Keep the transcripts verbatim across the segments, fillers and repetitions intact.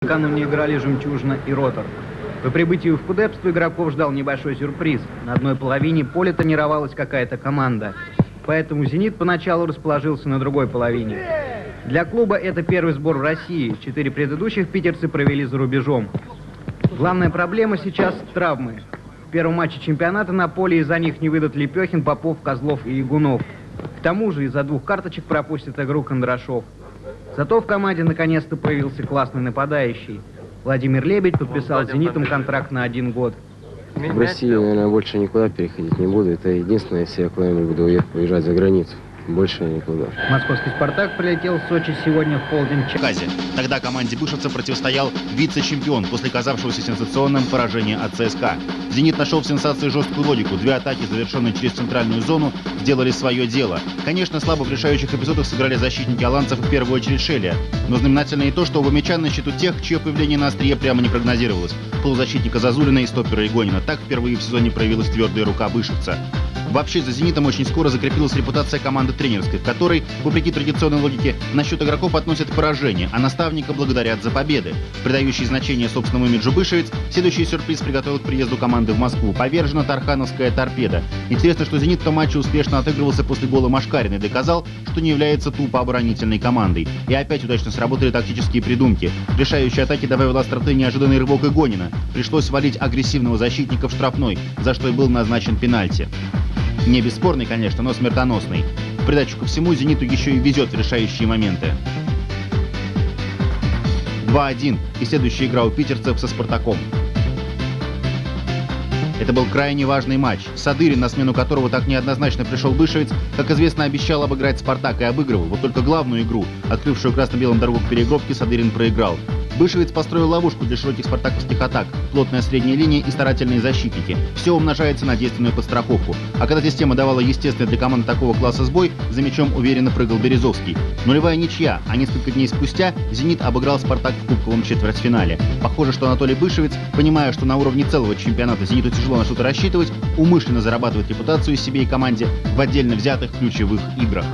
Накануне играли «Жемчужина» и «Ротор». По прибытию в Кудепство игроков ждал небольшой сюрприз. На одной половине поля тренировалась какая-то команда. Поэтому «Зенит» поначалу расположился на другой половине. Для клуба это первый сбор в России. Четыре предыдущих питерцы провели за рубежом. Главная проблема сейчас – травмы. В первом матче чемпионата на поле из-за них не выйдут Лепехин, Попов, Козлов и Ягунов. К тому же из-за двух карточек пропустит игру Кондрашов. Зато в команде наконец-то появился классный нападающий. Владимир Лебедь подписал с «Зенитом» контракт на один год. В России, наверное, больше никуда переходить не буду. Это единственное, если я куда-нибудь буду уехать, уезжать за границу. Больше никуда. Московский «Спартак» прилетел в Сочи сегодня в полдень. Тогда команде бышевцев противостоял вице-чемпион после казавшегося сенсационным поражения от ЦСКА. «Зенит» нашел в сенсации жесткую логику. Две атаки, завершенные через центральную зону, сделали свое дело. Конечно, слабо в решающих эпизодах сыграли защитники аланцев, в первую очередь Шелия. Но знаменательно и то, что оба мяча на счету тех, чье появление на острие прямо не прогнозировалось. Полузащитника Зазулина и стоппера Игонина. Так впервые в сезоне проявилась твердая рука бышевца. Вообще, за «Зенитом» очень скоро закрепилась репутация команды тренерской, в которой, вопреки традиционной логике, на счет игроков относят поражение, а наставника благодарят за победы. Придающий значение собственному имиджу бышевец, следующий сюрприз приготовил к приезду команды в Москву. Повержена тархановская «Торпеда». Интересно, что «Зенит» в том матче успешно отыгрывался после гола Машкарина и доказал, что не является тупо оборонительной командой. И опять удачно сработали тактические придумки. В решающей атаке добавил остроты неожиданный рывок Игонина. Пришлось валить агрессивного защитника в штрафной, за что и был назначен пенальти. Не бесспорный, конечно, но смертоносный. В придачу ко всему, «Зениту» еще и везет в решающие моменты. два один. И следующая игра у питерцев со «Спартаком». Это был крайне важный матч. Садырин, на смену которого так неоднозначно пришел бышевец, как известно, обещал обыграть «Спартак» и обыгрывал. Вот только главную игру, открывшую красно-белым дорогу к переигровке, Садырин проиграл. Бышевец построил ловушку для широких спартаковских атак, плотная средняя линия и старательные защитники. Все умножается на действенную подстраховку. А когда система давала естественный для команды такого класса сбой, за мячом уверенно прыгал Березовский. Нулевая ничья, а несколько дней спустя «Зенит» обыграл «Спартак» в кубковом четвертьфинале. Похоже, что Анатолий Бышевец, понимая, что на уровне целого чемпионата «Зениту» тяжело на что-то рассчитывать, умышленно зарабатывает репутацию себе и команде в отдельно взятых ключевых играх.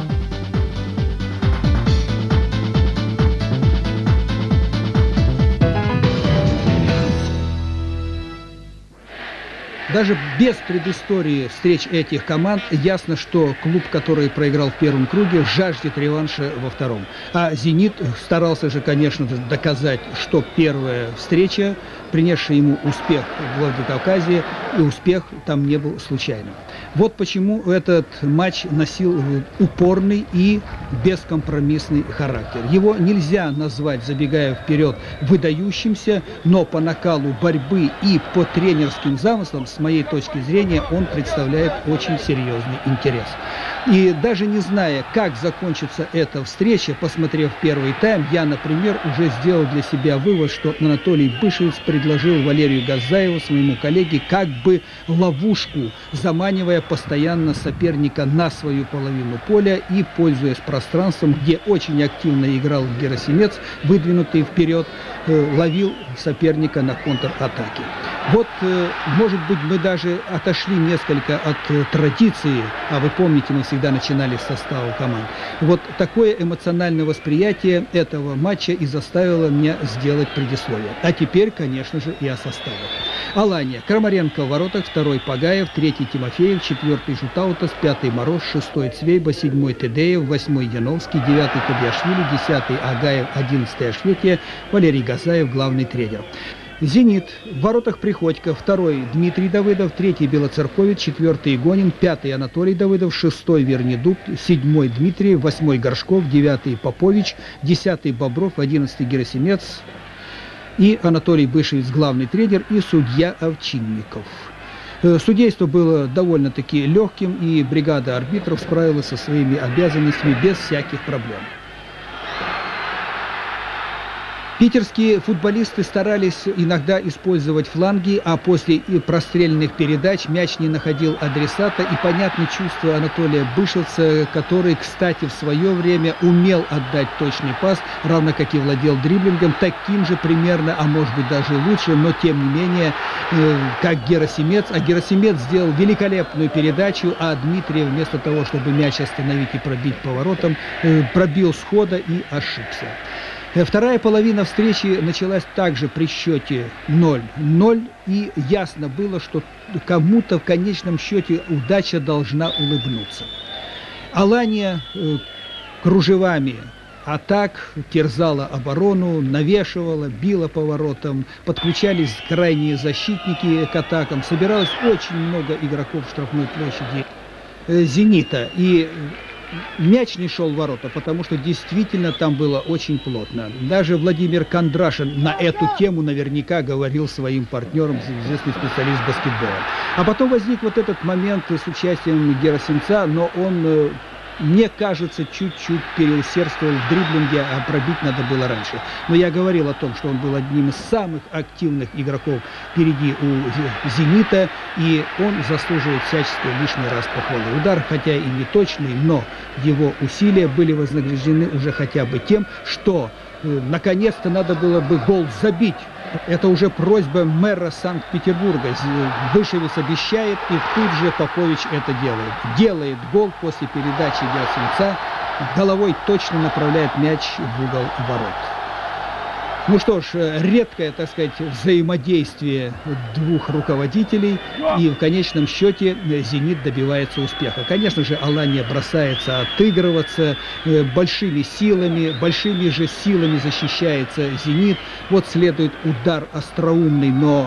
Даже без предыстории встреч этих команд ясно, что клуб, который проиграл в первом круге, жаждет реванша во втором. А «Зенит» старался же, конечно, доказать, что первая встреча, принесшая ему успех в Владикавказе, и успех там не был случайным. Вот почему этот матч носил упорный и бескомпромиссный характер. Его нельзя назвать, забегая вперед, выдающимся, но по накалу борьбы и по тренерским замыслам, с моей точки зрения, он представляет очень серьезный интерес. И даже не зная, как закончится эта встреча, посмотрев первый тайм, я, например, уже сделал для себя вывод, что Анатолий Бышевец предложил Валерию Газаеву, своему коллеге, как бы ловушку, заманивая постоянно соперника на свою половину поля и, пользуясь пространством, где очень активно играл Герасимец, выдвинутый вперед, ловил соперника на контратаке. Вот, может быть, мы даже отошли несколько от традиции, а вы помните, мы всегда начинали с состава команд. Вот такое эмоциональное восприятие этого матча и заставило меня сделать предисловие. А теперь, конечно же, и о составе. Алания. Крамаренко в воротах, второй Пагаев, третий Тимофеев, четвертый Жутаутас, пятый Мороз, шестой Цвейба, седьмой Тедеев, восьмой Яновский, девятый Кобяшвили, десятый Агаев, одиннадцатый Ашветия, Валерий Газаев, главный тренер. «Зенит». В воротах Приходько, второй Дмитрий Давыдов, третий Белоцерковец, четвертый Игонин, пятый Анатолий Давыдов, шестой Вернедуб, седьмой Дмитрий, восьмой Горшков, девятый Попович, десятый Бобров, одиннадцатый Герасимец и Анатолий Бышевец, главный тренер, и судья Овчинников. Судейство было довольно-таки легким, и бригада арбитров справилась со своими обязанностями без всяких проблем. Питерские футболисты старались иногда использовать фланги, а после прострельных передач мяч не находил адресата, и понятно чувство Анатолия Бышевца, который, кстати, в свое время умел отдать точный пас, равно как и владел дриблингом, таким же примерно, а может быть даже лучше, но тем не менее, э, как Герасимец. А Герасимец сделал великолепную передачу, а Дмитрий вместо того, чтобы мяч остановить и пробить поворотом, э, пробил с хода и ошибся. Вторая половина встречи началась также при счете ноль ноль, и ясно было, что кому-то в конечном счете удача должна улыбнуться. Алания э, кружевами атак терзала оборону, навешивала, била поворотом, подключались крайние защитники к атакам, собиралось очень много игроков в штрафной площади э, «Зенита», и мяч не шел в ворота, потому что действительно там было очень плотно. Даже Владимир Кондрашин на эту тему наверняка говорил своим партнерам, известный специалист баскетбола. А потом возник вот этот момент с участием Герасимца, но он, мне кажется, чуть-чуть переусердствовал в дриблинге, а пробить надо было раньше. Но я говорил о том, что он был одним из самых активных игроков впереди у «Зенита», и он заслуживает всячески лишний раз похвалы. Удар, хотя и не точный, но его усилия были вознаграждены уже хотя бы тем, что э, наконец-то надо было бы гол забить. Это уже просьба мэра Санкт-Петербурга. Вышевец обещает, и тут же Попович это делает. Делает гол после передачи Герасимца, головой точно направляет мяч в угол ворот. Ну что ж, редкое, так сказать, взаимодействие двух руководителей, и в конечном счете «Зенит» добивается успеха. Конечно же, Алания бросается отыгрываться большими силами, большими же силами защищается «Зенит». Вот следует удар остроумный, но,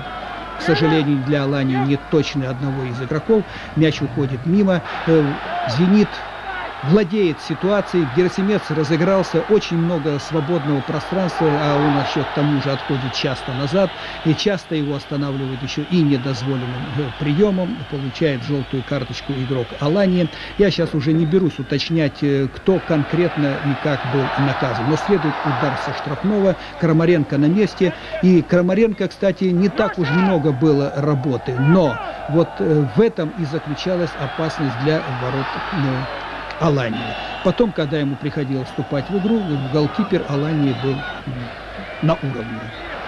к сожалению, для Алании не точный одного из игроков. Мяч уходит мимо. «Зенит» владеет ситуацией, Герасимец разыгрался, очень много свободного пространства, а он еще к тому же отходит часто назад, и часто его останавливают еще и недозволенным приемом, получает желтую карточку игрок Алании. Я сейчас уже не берусь уточнять, кто конкретно и как был наказан, но следует удар со штрафного, Крамаренко на месте, и Крамаренко, кстати, не так уж много было работы, но вот в этом и заключалась опасность для ворот Алании. Потом, когда ему приходилось вступать в игру, голкипер Алании был на уровне.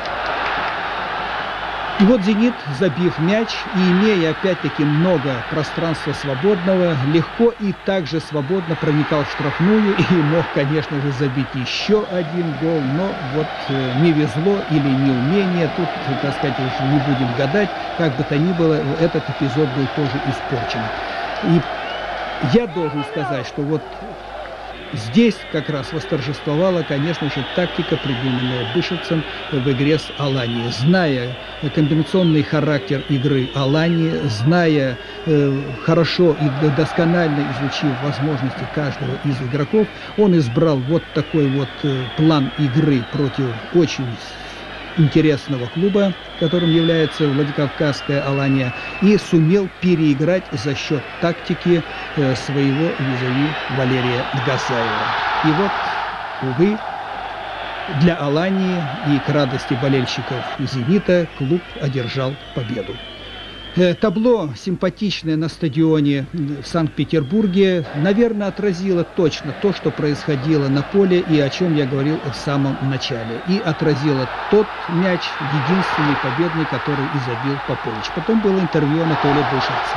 И вот «Зенит», забив мяч и имея опять-таки много пространства свободного, легко и также свободно проникал в штрафную и мог, конечно же, забить еще один гол, но вот э, не везло или неумение, тут, так сказать, уже не будем гадать, как бы то ни было, этот эпизод был тоже испорчен. И я должен сказать, что вот здесь как раз восторжествовала, конечно же, тактика, придуманная Бышевцем в игре с Аланией. Зная комбинационный характер игры Алании, зная э, хорошо и досконально изучив возможности каждого из игроков, он избрал вот такой вот э, план игры против очень интересного клуба, которым является Владикавказская Алания, и сумел переиграть за счет тактики э, своего визави Валерия Гасаева. И вот, увы, для Алании и к радости болельщиков «Зенита» клуб одержал победу. Э, табло симпатичное на стадионе в Санкт-Петербурге, наверное, отразило точно то, что происходило на поле и о чем я говорил в самом начале. И отразило тот мяч, единственный победный, который и забил Попович. Потом было интервью Анатолия Бышевца.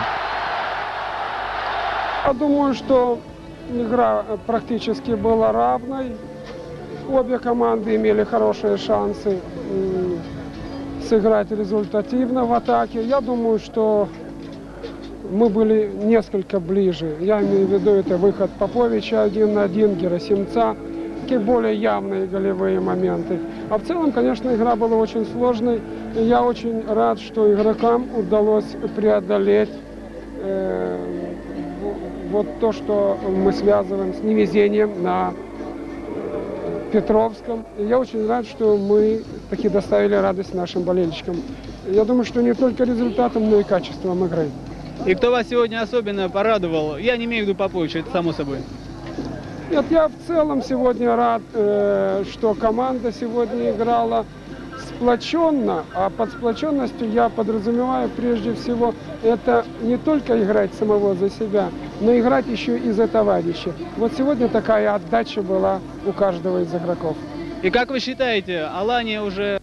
Я думаю, что игра практически была равной. Обе команды имели хорошие шансы сыграть результативно в атаке. Я думаю, что мы были несколько ближе. Я имею в виду, это выход Поповича один на один, Герасимца, такие более явные голевые моменты. А в целом, конечно, игра была очень сложной. И я очень рад, что игрокам удалось преодолеть э, вот то, что мы связываем с невезением на Петровском. И я очень рад, что мы таки доставили радость нашим болельщикам. Я думаю, что не только результатом, но и качеством игры. И кто вас сегодня особенно порадовал? Я не имею в виду Поповича, это само собой. Нет, я в целом сегодня рад, э, что команда сегодня играла сплоченно, а под сплоченностью я подразумеваю прежде всего это не только играть самого за себя, но играть еще и за товарища. Вот сегодня такая отдача была у каждого из игроков. И как вы считаете, Алания уже...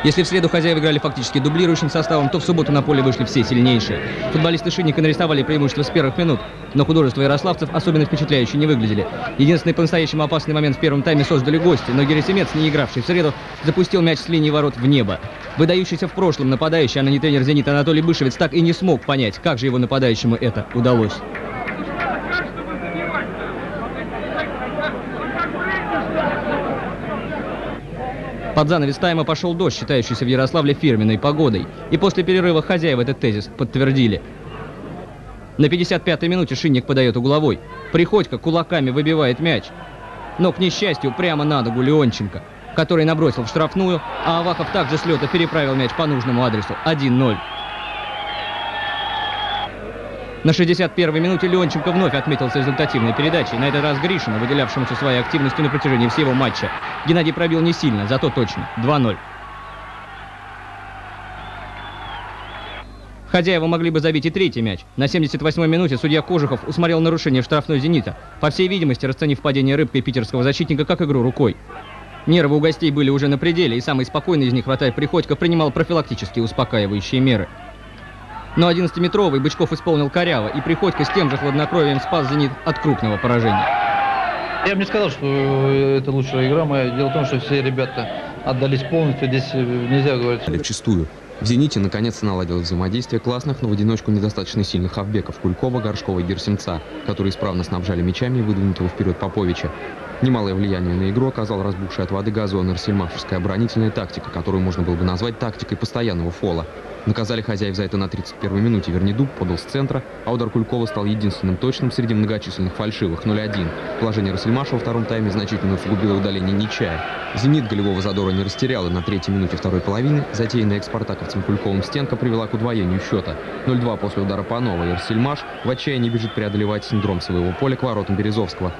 Если в среду хозяева играли фактически дублирующим составом, то в субботу на поле вышли все сильнейшие. Футболисты Шинника нарисовали преимущество с первых минут, но художества ярославцев особенно впечатляюще не выглядели. Единственный по-настоящему опасный момент в первом тайме создали гости, но Герасимец, не игравший в среду, запустил мяч с линии ворот в небо. Выдающийся в прошлом нападающий, а ныне тренер «Зенита» Анатолий Бышевец так и не смог понять, как же его нападающему это удалось. Под занавес тайма пошел дождь, считающийся в Ярославле фирменной погодой. И после перерыва хозяева этот тезис подтвердили. На пятьдесят пятой минуте Шинник подает угловой. Приходько кулаками выбивает мяч. Но, к несчастью, прямо на ногу Леонченко, который набросил в штрафную, а Авахов также с лета переправил мяч по нужному адресу. один ноль. На шестьдесят первой минуте Леонченко вновь отметился результативной передачей. На этот раз Гришину, выделявшемуся своей активностью на протяжении всего матча. Геннадий пробил не сильно, зато точно. два ноль. Хозяева могли бы забить и третий мяч. На семьдесят восьмой минуте судья Кожухов усмотрел нарушение в штрафной «Зенита», по всей видимости, расценив падение рыбкой питерского защитника как игру рукой. Нервы у гостей были уже на пределе, и самый спокойный из них, вратарь Приходько, принимал профилактические успокаивающие меры. Но одиннадцатиметровый Бычков исполнил коряво, и Приходько с тем же хладнокровием спас «Зенит» от крупного поражения. Я бы не сказал, что это лучшая игра моя. Дело в том, что все ребята отдались полностью. Здесь нельзя говорить. Вчистую. В «Зените» наконец-то наладилось взаимодействие классных, но в одиночку недостаточно сильных хавбеков Кулькова, Горшкова и Герсимца, которые исправно снабжали мячами и выдвинутого вперед Поповича. Немалое влияние на игру оказал разбухшая от воды газона арсельмашевская оборонительная тактика, которую можно было бы назвать тактикой постоянного фола. Наказали хозяев за это на тридцать первой минуте. Вернедуб подал с центра, а удар Кулькова стал единственным точным среди многочисленных фальшивых. ноль один. Положение Рассельмаша во втором тайме значительно усугубило удаление Нечая. «Зенит» голевого задора не растерял, и на третьей минуте второй половины затеянная экспартаковцем Кульковым стенка привела к удвоению счета. ноль два после удара Панова, и Рассельмаш в отчаянии бежит преодолевать синдром своего поля к воротам Березовского.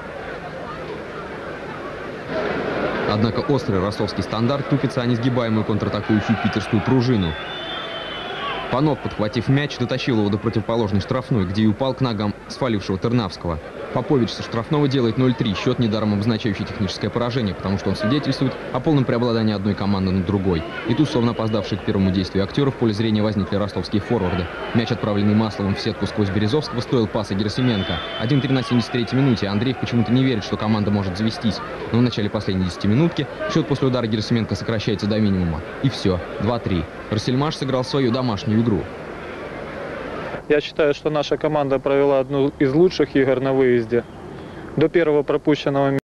Однако острый ростовский стандарт тупится о несгибаемую контратакующую питерскую пружину. Панов, подхватив мяч, дотащил его до противоположной штрафной, где и упал к ногам свалившего Тернавского. Попович со штрафного делает ноль три, счет недаром обозначающий техническое поражение, потому что он свидетельствует о полном преобладании одной команды над другой. И тут, словно опоздавшие к первому действию актеров, в поле зрения возникли ростовские форварды. Мяч, отправленный Масловым в сетку сквозь Березовского, стоил паса Герасименко. один три на семьдесят третьей минуте. Андреев почему-то не верит, что команда может завестись. Но в начале последней десятиминутки счет после удара Герасименко сокращается до минимума. И все. два три. Рассельмаш сыграл свою домашнюю игру. Я считаю, что наша команда провела одну из лучших игр на выезде. До первого пропущенного